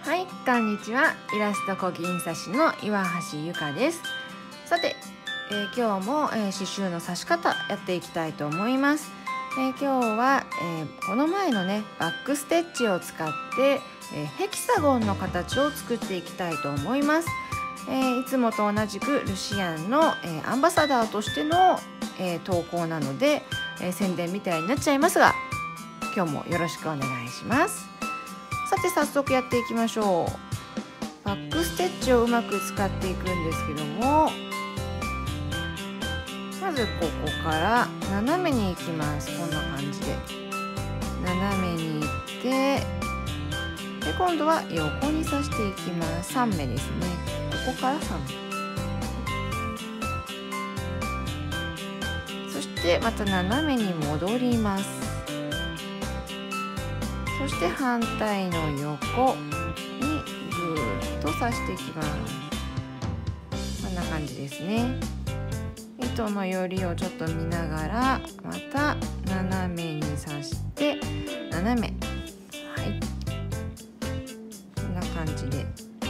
はい、こんにちは。イラストこぎ印刷師の岩橋ゆかです。さて、今日も、刺繍の刺し方やっていきたいと思います。今日は、この前のねバックステッチを使って、ヘキサゴンの形を作っていきたいと思います。いつもと同じくルシアンの、アンバサダーとしての、投稿なので、宣伝みたいになっちゃいますが、今日もよろしくお願いします。さて早速やっていきましょう。バックステッチをうまく使っていくんですけども、まずここから斜めに行きます。こんな感じで斜めに行って、で今度は横に刺していきます。3目ですね。ここから3目、そしてまた斜めに戻ります。そして反対の横にぐーっと刺していきます。こんな感じですね。糸のよりをちょっと見ながら、また斜めに刺して斜め、はい、こんな感じで、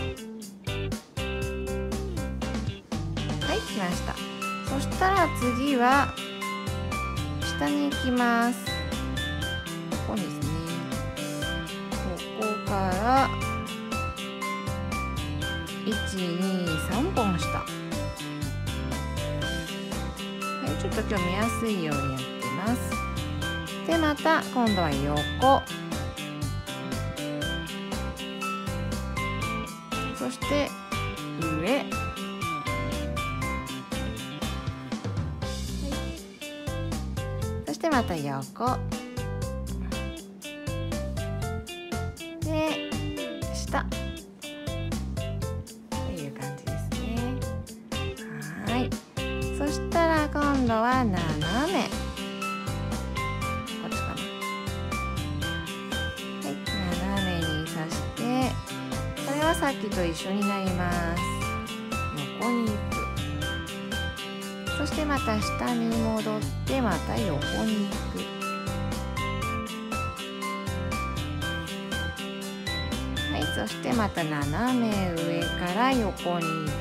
はい、きました。そしたら次は下に行きます。ここですね。ここから123本下、はい、ちょっと今日見やすいようにやってます。でまた今度は横、そして上、はい、そしてまた横で下という感じですね。はい、そしたら今度は斜め、こっちかな、はい、斜めに刺して、これはさっきと一緒になります。横に行く、そしてまた下に戻ってまた横に行く、はい、そしてまた斜め上から横に行って、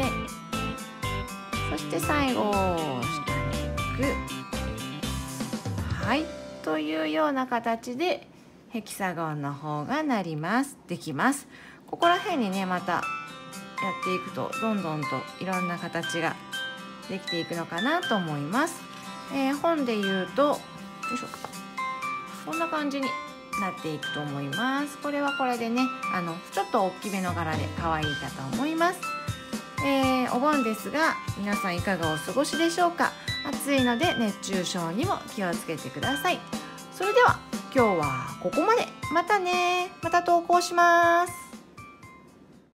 そして最後下に行く、はい、というような形でヘキサゴンの方ができます。ここら辺にねまたやっていくとどんどんといろんな形ができていくのかなと思います。本で言うと、よいしょ、こんな感じになっていくと思います。これはこれでね、ちょっと大きめの柄で可愛いかと思います。お盆ですが皆さんいかがお過ごしでしょうか。暑いので熱中症にも気をつけてください。それでは今日はここまで。またね。また投稿します。